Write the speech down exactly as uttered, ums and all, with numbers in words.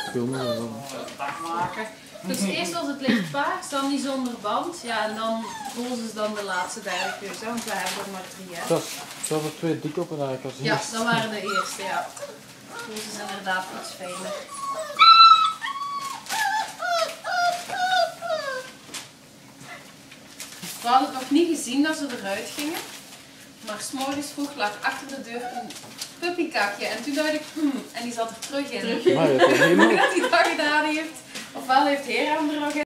filmen en dan... maken. Dus eerst was het licht paars, dan die zonder band. Ja, en dan roze is dan de laatste derde keuze, want wij hebben er maar drie, hè. Dat was er twee dik op en eigenlijk als Ja, eerste. dat waren de eerste, ja. Roze is inderdaad iets veler. We hadden het nog niet gezien dat ze eruit gingen. Maar 's morgens vroeg lag achter de deur een puppykakje. En toen dacht ik, hmm, en die zat er terug in. Maar je hebt er helemaal... Dat hij dat gedaan heeft. Ofwel heeft Hera hem er nog in.